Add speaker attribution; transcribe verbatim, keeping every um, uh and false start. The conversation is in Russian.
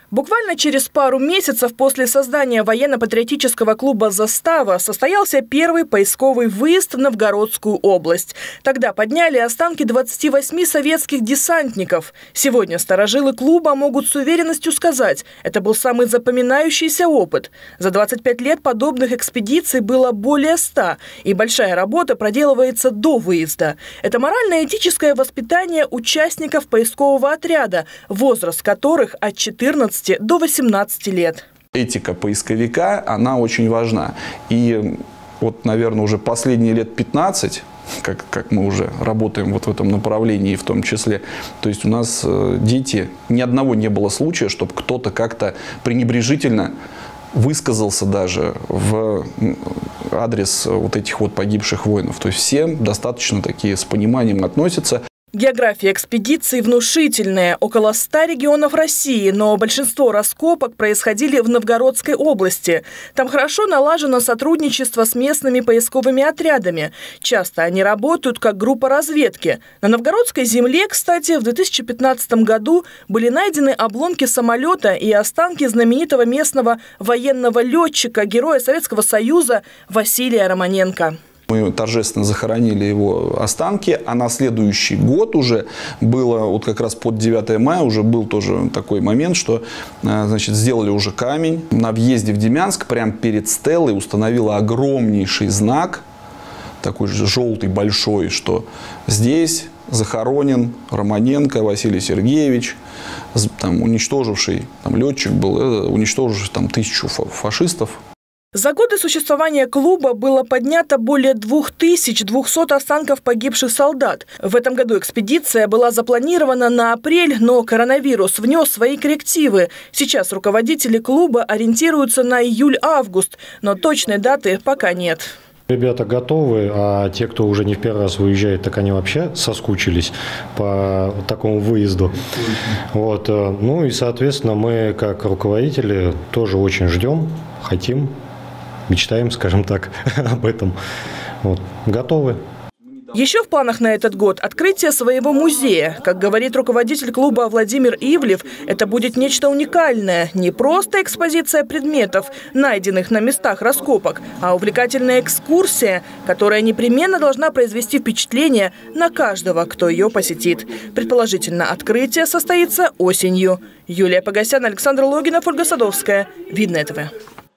Speaker 1: Буквально через пару месяцев после создания военно-патриотического клуба «Застава» состоялся первый поисковый выезд в Новгородскую область. Тогда подняли останки двадцати восьми советских десантников. Сегодня старожилы клуба могут с уверенностью сказать, это был самый запоминающийся опыт. За двадцать пять лет подобных экспедиций было более ста, и большая работа проделывается до выезда. Это морально-этическое воспитание участников поискового отряда, возраст которых от четырнадцати до восемнадцати лет.
Speaker 2: Этика поисковика, она очень важна. И вот, наверное, уже последние лет пятнадцать, как, как мы уже работаем вот в этом направлении в том числе, то есть у нас дети, ни одного не было случая, чтобы кто-то как-то пренебрежительно высказался даже в адрес вот этих вот погибших воинов. То есть все достаточно такие с пониманием относятся.
Speaker 1: География экспедиции внушительная. Около ста регионов России, но большинство раскопок происходили в Новгородской области. Там хорошо налажено сотрудничество с местными поисковыми отрядами. Часто они работают как группа разведки. На новгородской земле, кстати, в две тысячи пятнадцатом году были найдены обломки самолета и останки знаменитого местного военного летчика, героя Советского Союза Василия Романенко.
Speaker 2: Мы торжественно захоронили его останки, а на следующий год уже было, вот как раз под девятое мая, уже был тоже такой момент, что, значит, сделали уже камень. На въезде в Демянск, прямо перед стелой, установила огромнейший знак, такой же желтый, большой, что здесь захоронен Романенко Василий Сергеевич, там, уничтоживший, там, летчик был, уничтоживший там тысячу фашистов.
Speaker 1: За годы существования клуба было поднято более двух тысяч двухсот останков погибших солдат. В этом году экспедиция была запланирована на апрель, но коронавирус внес свои коррективы. Сейчас руководители клуба ориентируются на июль-август, но точной даты пока нет.
Speaker 3: Ребята готовы, а те, кто уже не в первый раз выезжает, так они вообще соскучились по такому выезду. Вот. Ну и, соответственно, мы, как руководители, тоже очень ждем, хотим, мечтаем, скажем так, об этом. Вот. Готовы.
Speaker 1: Еще в планах на этот год открытие своего музея. Как говорит руководитель клуба Владимир Ивлев, это будет нечто уникальное. Не просто экспозиция предметов, найденных на местах раскопок, а увлекательная экскурсия, которая непременно должна произвести впечатление на каждого, кто ее посетит. Предположительно, открытие состоится осенью. Юлия Погосян, Александр Логинов, Ольга Садовская. Видное ТВ.